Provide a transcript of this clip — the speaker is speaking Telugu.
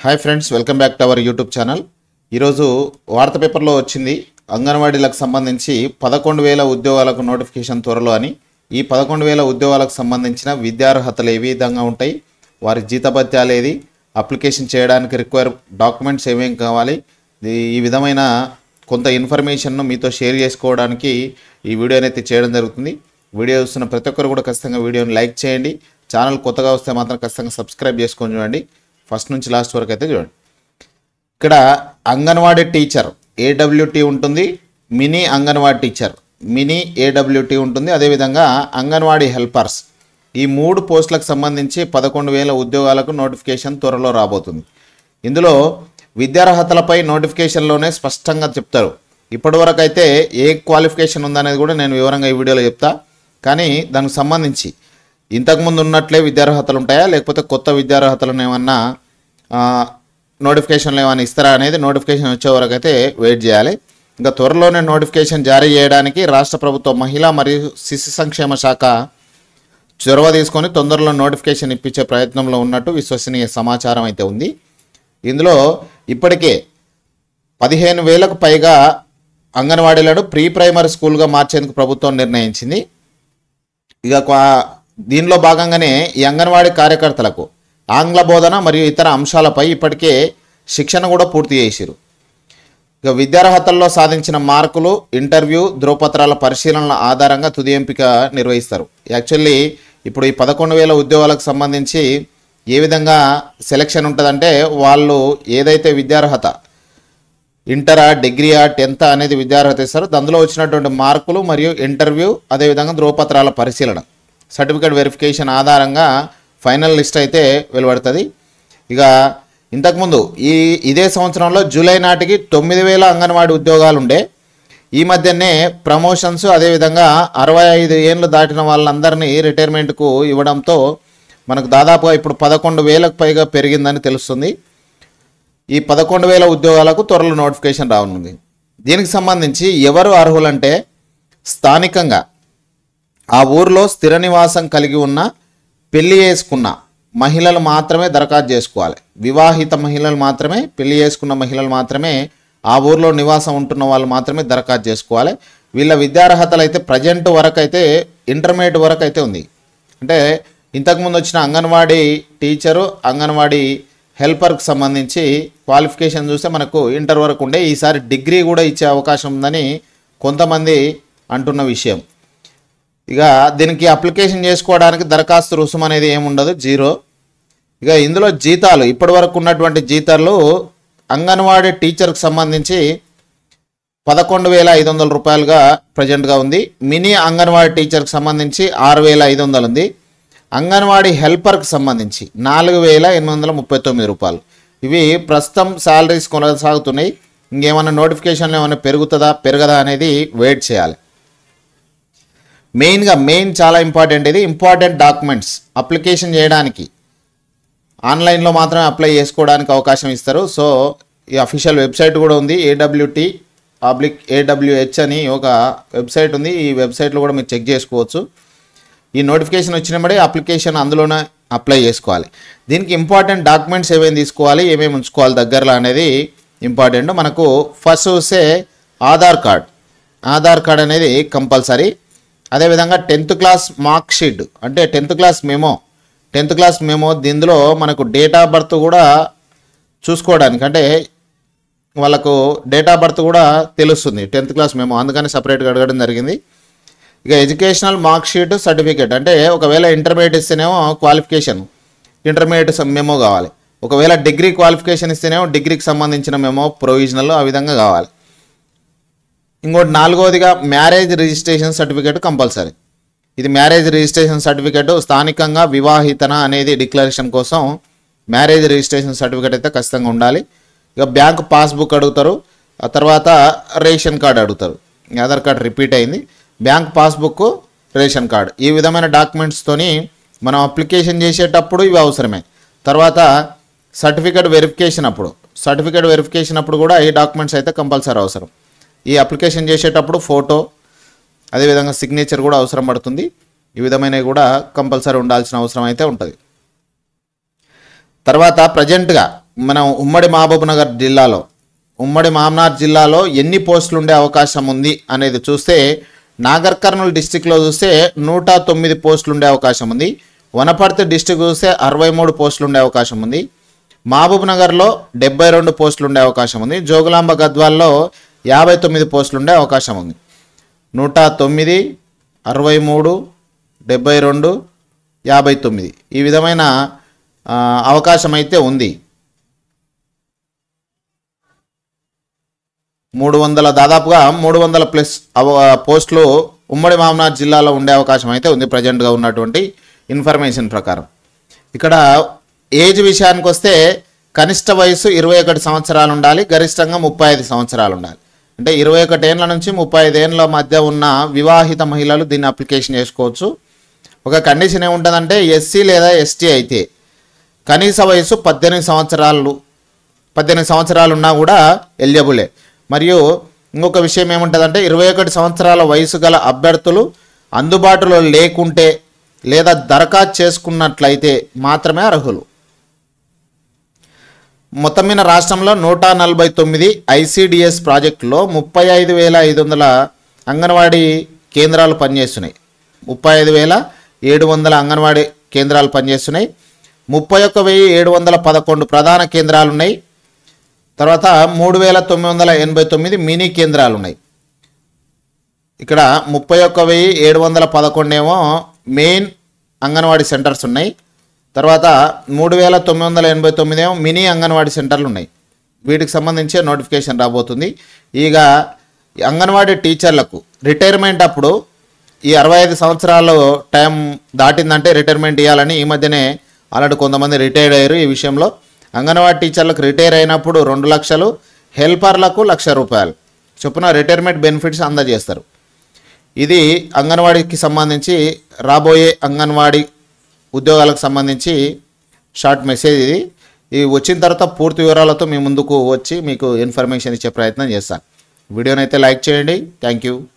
Hi friends, welcome back to our YouTube channel. ఈరోజు వార్తా పేపర్లో వచ్చింది అంగన్వాడీలకు సంబంధించి 11,000 ఉద్యోగాలకు నోటిఫికేషన్ త్వరలో అని. ఈ 11,000 ఉద్యోగాలకు సంబంధించిన విద్యార్హతలు ఏ విధంగా ఉంటాయి, వారి జీతభత్యాలు ఏది, అప్లికేషన్ చేయడానికి రిక్వైర్ డాక్యుమెంట్స్ ఏమేమి కావాలి, ఈ విధమైన కొంత ఇన్ఫర్మేషన్ను మీతో షేర్ చేసుకోవడానికి ఈ వీడియోని అయితే చేయడం జరుగుతుంది. వీడియో చూస్తున్న ప్రతి ఒక్కరు కూడా ఖచ్చితంగా వీడియోని లైక్ చేయండి. ఛానల్ కొత్తగా వస్తే మాత్రం ఖచ్చితంగా సబ్స్క్రైబ్ చేసుకొని చూడండి. ఫస్ట్ నుంచి లాస్ట్ వరకు అయితే చూడండి. ఇక్కడ అంగన్వాడీ టీచర్ ఏడబ్ల్యూటీ ఉంటుంది, mini anganwadi teacher mini AWT ఉంటుంది, అదేవిధంగా అంగన్వాడీ హెల్పర్స్. ఈ 3 పోస్టులకు సంబంధించి 11,000 ఉద్యోగాలకు నోటిఫికేషన్ త్వరలో రాబోతుంది. ఇందులో విద్యార్హతలపై నోటిఫికేషన్లోనే స్పష్టంగా చెప్తారు. ఇప్పటివరకు అయితే ఏ క్వాలిఫికేషన్ ఉందనేది కూడా నేను వివరంగా ఈ వీడియోలో చెప్తా. కానీ దానికి సంబంధించి ఇంతకుముందు ఉన్నట్లే విద్యార్హతలు ఉంటాయా, లేకపోతే కొత్త విద్యార్హతలను ఏమన్నా నోటిఫికేషన్లు ఏమైనా ఇస్తారా అనేది నోటిఫికేషన్ వచ్చే వరకు అయితే వెయిట్ చేయాలి. ఇంకా త్వరలోనే నోటిఫికేషన్ జారీ చేయడానికి రాష్ట్ర ప్రభుత్వం మహిళా మరియు శిశు సంక్షేమ శాఖ చొరవ తీసుకొని తొందరలో నోటిఫికేషన్ ఇప్పించే ప్రయత్నంలో ఉన్నట్టు విశ్వసనీయ సమాచారం అయితే ఉంది. ఇందులో ఇప్పటికే 15,000కు పైగా అంగన్వాడీలను ప్రీ ప్రైమరీ స్కూల్గా మార్చేందుకు ప్రభుత్వం నిర్ణయించింది. ఇక దీనిలో భాగంగానే ఈ అంగన్వాడీ కార్యకర్తలకు ఆంగ్ల బోధన మరియు ఇతర అంశాలపై ఇప్పటికే శిక్షణ కూడా పూర్తి చేసిరు. ఇక విద్యార్హతల్లో సాధించిన మార్కులు, ఇంటర్వ్యూ, ధ్రువపత్రాల పరిశీలనల ఆధారంగా తుది ఎంపిక నిర్వహిస్తారు. యాక్చువల్లీ ఇప్పుడు ఈ 11,000 ఉద్యోగాలకు సంబంధించి ఏ విధంగా సెలెక్షన్ ఉంటుందంటే, వాళ్ళు ఏదైతే విద్యార్హత ఇంటరా, డిగ్రీయా, 10th అనేది విద్యార్హత ఇస్తారు. అందులో వచ్చినటువంటి మార్కులు మరియు ఇంటర్వ్యూ, అదేవిధంగా ధ్రువపత్రాల పరిశీలన, సర్టిఫికేట్ వెరిఫికేషన్ ఆధారంగా ఫైనల్ లిస్ట్ అయితే వెలువడుతుంది. ఇక ఇంతకుముందు ఇదే సంవత్సరంలో జూలై నాటికి 9,000 అంగన్వాడీ ఉద్యోగాలు ఉండే. ఈ మధ్యనే ప్రమోషన్స్, అదేవిధంగా 65 ఏళ్ళు దాటిన వాళ్ళందరినీ రిటైర్మెంట్కు ఇవ్వడంతో మనకు దాదాపుగా ఇప్పుడు 11,000కు పైగా పెరిగిందని తెలుస్తుంది. ఈ 11,000 ఉద్యోగాలకు త్వరలో నోటిఫికేషన్ రానుంది. దీనికి సంబంధించి ఎవరు అర్హులంటే, స్థానికంగా ఆ ఊరిలో స్థిర నివాసం కలిగి ఉన్న, పెళ్లి చేసుకున్న మహిళలు మాత్రమే దరఖాస్తు చేసుకోవాలి. వివాహిత మహిళలు మాత్రమే, పెళ్లి చేసుకున్న మహిళలు మాత్రమే, ఆ ఊరిలో నివాసం ఉంటున్న వాళ్ళు మాత్రమే దరఖాస్తు చేసుకోవాలి. వీళ్ళ విద్యార్హతలు అయితే ప్రజెంట్ వరకు అయితే ఇంటర్మీడియట్ వరకు అయితే ఉంది. అంటే ఇంతకుముందు వచ్చిన అంగన్వాడీ టీచరు, అంగన్వాడీ హెల్పర్కి సంబంధించి క్వాలిఫికేషన్ చూస్తే మనకు ఇంటర్ వరకు ఉండే. ఈసారి డిగ్రీ కూడా ఇచ్చే అవకాశం ఉందని కొంతమంది అంటున్న విషయం. ఇక దీనికి అప్లికేషన్ చేసుకోవడానికి దరఖాస్తు రుసుం అనేది ఏముండదు, 0. ఇక ఇందులో జీతాలు, ఇప్పటి వరకు ఉన్నటువంటి జీతాలు అంగన్వాడీ టీచర్కి సంబంధించి 11,500 రూపాయలుగా ప్రజెంట్గా ఉంది. మినీ అంగన్వాడీ టీచర్కి సంబంధించి 6,500 ఉంది. అంగన్వాడీ హెల్పర్కి సంబంధించి 4,839 రూపాయలు. ఇవి ప్రస్తుతం శాలరీస్ కొనసాగుతున్నాయి. ఇంకేమైనా నోటిఫికేషన్లు ఏమైనా పెరుగుతుందా పెరగదా అనేది వెయిట్ చేయాలి. మెయిన్ చాలా ఇంపార్టెంట్, ఇది ఇంపార్టెంట్ డాక్యుమెంట్స్ అప్లికేషన్ చేయడానికి ఆన్లైన్లో మాత్రమే అప్లై చేసుకోవడానికి అవకాశం ఇస్తారు. సో ఈ అఫీషియల్ వెబ్సైట్ కూడా ఉంది, AWT/AWH అని ఒక వెబ్సైట్ ఉంది. ఈ వెబ్సైట్లో కూడా మీరు చెక్ చేసుకోవచ్చు. ఈ నోటిఫికేషన్ వచ్చినప్పుడే అప్లికేషన్ అందులోనే అప్లై చేసుకోవాలి. దీనికి ఇంపార్టెంట్ డాక్యుమెంట్స్ ఏమేమి తీసుకోవాలి, ఏమేమి ఉంచుకోవాలి దగ్గరలో అనేది ఇంపార్టెంట్. మనకు ఫస్ట్ చూస్తే ఆధార్ కార్డ్ అనేది కంపల్సరీ. అదేవిధంగా 10th క్లాస్ మార్క్ షీట్, అంటే 10th క్లాస్ మెమో దీనిలో మనకు డేట్ ఆఫ్ బర్త్ కూడా చూసుకోవడానికి, అంటే వాళ్ళకు డేట్ ఆఫ్ బర్త్ కూడా తెలుస్తుంది 10th క్లాస్ మెమో, అందుకని సపరేట్గా అడగడం జరిగింది. ఇక ఎడ్యుకేషనల్ మార్క్ షీట్, సర్టిఫికేట్, అంటే ఒకవేళ ఇంటర్మీడియట్ ఇస్తేనేమో క్వాలిఫికేషన్ ఇంటర్మీడియట్ మెమో కావాలి. ఒకవేళ డిగ్రీ క్వాలిఫికేషన్ ఇస్తేనేమో డిగ్రీకి సంబంధించిన మెమో, ప్రొవిజనల్, ఆ విధంగా కావాలి. ఇంకోటి 4వదిగా మ్యారేజ్ రిజిస్ట్రేషన్ సర్టిఫికేట్ కంపల్సరీ. ఇది మ్యారేజ్ రిజిస్ట్రేషన్ సర్టిఫికేట్, స్థానికంగా వివాహితన అనేది డిక్లరేషన్ కోసం మ్యారేజ్ రిజిస్ట్రేషన్ సర్టిఫికేట్ అయితే ఖచ్చితంగా ఉండాలి. ఇక బ్యాంక్ పాస్బుక్ అడుగుతారు, ఆ తర్వాత రేషన్ కార్డు అడుగుతారు. ఆధార్ కార్డు రిపీట్ అయింది, బ్యాంక్ పాస్బుక్, రేషన్ కార్డు, ఈ విధమైన డాక్యుమెంట్స్తోని మనం అప్లికేషన్ చేసేటప్పుడు ఇవి అవసరమే. తర్వాత సర్టిఫికేట్ వెరిఫికేషన్ అప్పుడు కూడా ఈ డాక్యుమెంట్స్ అయితే కంపల్సరీ అవసరం. ఈ అప్లికేషన్ చేసేటప్పుడు ఫోటో, అదేవిధంగా సిగ్నేచర్ కూడా అవసరం పడుతుంది. ఈ విధమైనవి కూడా కంపల్సరీ ఉండాల్సిన అవసరం అయితే ఉంటుంది. తర్వాత ప్రజెంట్గా మనం ఉమ్మడి మహబూబ్నగర్ జిల్లాలో ఎన్ని పోస్టులు ఉండే అవకాశం ఉంది అనేది చూస్తే నాగర్ కర్నూలు డిస్టిక్లో చూస్తే 109 పోస్టులు ఉండే అవకాశం ఉంది. వనపర్తి డిస్టిక్ చూస్తే 63 పోస్టులు ఉండే అవకాశం ఉంది. మహబూబ్నగర్లో 72 పోస్టులు ఉండే అవకాశం ఉంది. జోగులాంబ గద్వాల్లో 59 పోస్టులు ఉండే అవకాశం ఉంది. 109, 63, 72, 59 ఈ విధమైన అవకాశం అయితే ఉంది. 300 దాదాపుగా 300 ప్లస్ పోస్టులు ఉమ్మడి మహబూబ్నగర్ జిల్లాలో ఉండే అవకాశం అయితే ఉంది ప్రజెంట్గా ఉన్నటువంటి ఇన్ఫర్మేషన్ ప్రకారం. ఇక్కడ ఏజ్ విషయానికి వస్తే కనిష్ట వయసు 21 సంవత్సరాలు ఉండాలి, గరిష్టంగా 35 సంవత్సరాలు ఉండాలి. అంటే 21 ఏళ్ళ నుంచి 35 ఏళ్ళ మధ్య ఉన్న వివాహిత మహిళలు దీన్ని అప్లికేషన్ చేసుకోవచ్చు. ఒక కండిషన్ ఏముంటుందంటే ఎస్సీ లేదా ఎస్టీ అయితే కనీస వయసు 18 సంవత్సరాలు ఉన్నా కూడా ఎలిజిబులే. మరియు ఇంకొక విషయం ఏముంటుందంటే 21 సంవత్సరాల వయసు గల అభ్యర్థులు అందుబాటులో లేకుంటే లేదా దరఖాస్తు చేసుకున్నట్లయితే మాత్రమే అర్హులు. మొత్తం మీద రాష్ట్రంలో 149 ఐసిడిఎస్ ప్రాజెక్టులో 35,500 అంగన్వాడీ కేంద్రాలు పనిచేస్తున్నాయి. 35,700 అంగన్వాడీ కేంద్రాలు పనిచేస్తున్నాయి. 31,711 ప్రధాన కేంద్రాలు ఉన్నాయి. తర్వాత 3,989 మినీ కేంద్రాలు ఉన్నాయి. ఇక్కడ 31,711 ఏమో మెయిన్ అంగన్వాడీ సెంటర్స్ ఉన్నాయి. తర్వాత 3,989 ఏమో మినీ అంగన్వాడీ సెంటర్లు ఉన్నాయి. వీటికి సంబంధించే నోటిఫికేషన్ రాబోతుంది. ఇక అంగన్వాడీ టీచర్లకు రిటైర్మెంట్ అప్పుడు ఈ 65 సంవత్సరాలు టైం దాటిందంటే రిటైర్మెంట్ ఇవ్వాలని ఈ మధ్యనే ఆల్రెడీ కొంతమంది రిటైర్డ్ అయ్యారు. ఈ విషయంలో అంగన్వాడీ టీచర్లకు రిటైర్ అయినప్పుడు 2 లక్షలు, హెల్పర్లకు 1,00,000 రూపాయలు చొప్పున రిటైర్మెంట్ బెనిఫిట్స్ అందజేస్తారు. ఇది అంగన్వాడీకి సంబంధించి రాబోయే అంగన్వాడీ ఉద్యోగాలకు సంబంధించి షార్ట్ మెసేజ్. ఇది వచ్చిన తర్వాత పూర్తి వివరాలతో మీ ముందుకు వచ్చి మీకు ఇన్ఫర్మేషన్ ఇచ్చే ప్రయత్నం చేస్తాను. వీడియోనైతే లైక్ చేయండి. Thank you.